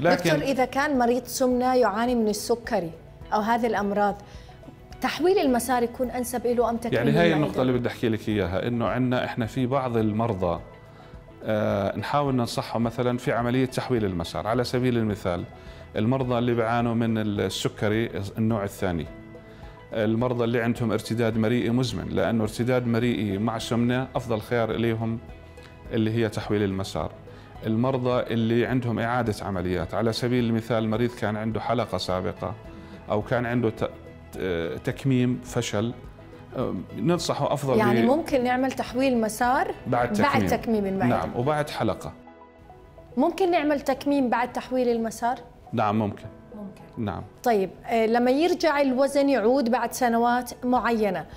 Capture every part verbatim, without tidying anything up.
لكن دكتور إذا كان مريض سمنة يعاني من السكري أو هذه الأمراض، تحويل المسار يكون أنسب له أم تكميم يعني هاي المعدة؟ النقطة اللي بدي أحكي لك إياها، إنه عندنا إحنا في بعض المرضى آه نحاول ننصحهم مثلا في عملية تحويل المسار. على سبيل المثال المرضى اللي بيعانوا من السكري النوع الثاني، المرضى اللي عندهم ارتداد مريئي مزمن، لأنه ارتداد مريئي مع سمنة أفضل خيار إليهم اللي هي تحويل المسار. المرضى اللي عندهم إعادة عمليات، على سبيل المثال مريض كان عنده حلقة سابقة أو كان عنده تكميم فشل، ننصحه أفضل يعني ممكن نعمل تحويل مسار بعد تكميم, بعد تكميم المعدة. نعم، وبعد حلقة. ممكن نعمل تكميم بعد تحويل المسار؟ نعم ممكن. ممكن. نعم. طيب لما يرجع الوزن يعود بعد سنوات معينة،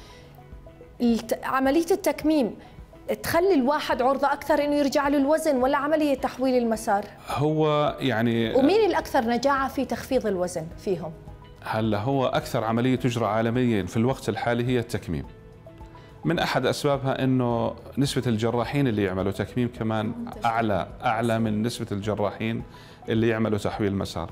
عملية التكميم تخلي الواحد عرضة أكثر إنه يرجع له الوزن ولا عملية تحويل المسار؟ هو يعني ومين الأكثر نجاعة في تخفيض الوزن فيهم؟ هلا هو أكثر عملية تجرى عالميا في الوقت الحالي هي التكميم. من أحد أسبابها إنه نسبة الجراحين اللي يعملوا تكميم كمان أعلى أعلى من نسبة الجراحين اللي يعملوا تحويل مسار.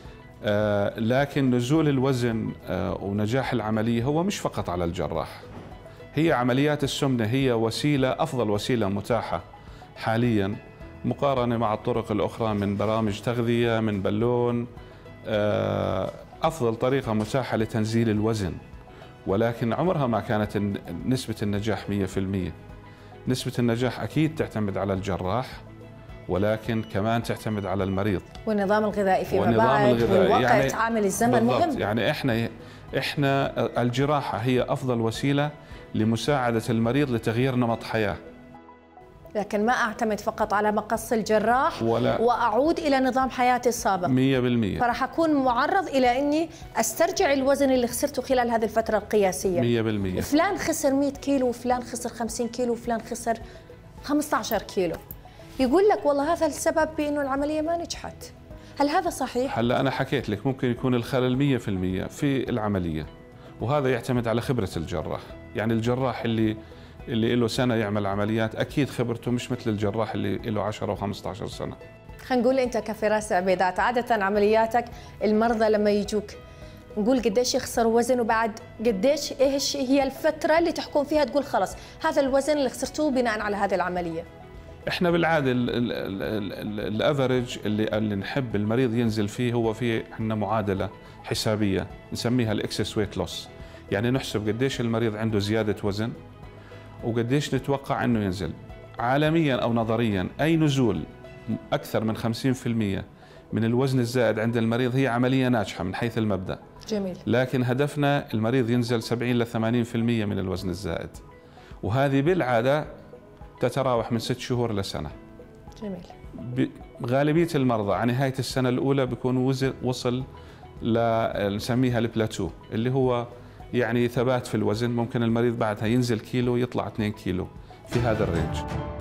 آه لكن نزول الوزن آه ونجاح العملية هو مش فقط على الجراح. هي عمليات السمنة هي وسيلة، أفضل وسيلة متاحة حاليا مقارنة مع الطرق الأخرى من برامج تغذية، من بالون. آه أفضل طريقة متاحة لتنزيل الوزن، ولكن عمرها ما كانت نسبة النجاح مئة بالمئة. نسبة النجاح أكيد تعتمد على الجراح، ولكن كمان تعتمد علعلى المريض والنظام الغذائي فيما بعد، والوقت يعني عامل الزمن مهم. يعني احنا احنا الجراحة هي أفضل وسيلة لمساعدة المريض لتغيير نمط حياة، لكن ما أعتمد فقط على مقص الجراح ولا وأعود إلى نظام حياتي السابق مئة بالمئة. فراح أكون معرض إلى أني أسترجع الوزن اللي خسرته خلال هذه الفترة القياسية. مئة بالمئة. فلان خسر مئة كيلو وفلان خسر خمسين كيلو وفلان خسر خمسة عشر كيلو، يقول لك والله هذا السبب بأنه العملية ما نجحت. هل هذا صحيح؟ هلا أنا حكيت لك ممكن يكون الخلل مئة بالمئة في العملية، وهذا يعتمد على خبرة الجراح. يعني الجراح اللي اللي له سنة يعمل عمليات أكيد خبرته مش مثل الجراح اللي له عشرة وخمسة عشر سنة. خلينا نقول أنت كفراس عبيدات، عادة عملياتك المرضى لما يجوك نقول قديش يخسر وزن، وبعد قديش ايش هي الفترة اللي تحكم فيها تقول خلص هذا الوزن اللي خسرتوه بناء على هذه العملية؟ احنا بالعاده الافرج اللي اللي نحب المريض ينزل فيه هو في عندنا معادله حسابيه نسميها الاكسس ويت لوس، يعني نحسب قديش المريض عنده زياده وزن وقديش نتوقع انه ينزل. عالميا او نظريا اي نزول اكثر من خمسين بالمئة من الوزن الزائد عند المريض هي عمليه ناجحه من حيث المبدا. جميل. لكن هدفنا المريض ينزل سبعين إلى ثمانين بالمئة من الوزن الزائد، وهذه بالعاده تتراوح من ست شهور لسنة. جميل. غالبية المرضى على نهاية السنة الأولى بيكون وصل نسميها البلاتو، اللي هو يعني ثبات في الوزن. ممكن المريض بعدها ينزل كيلو يطلع اثنين كيلو في هذا الرينج.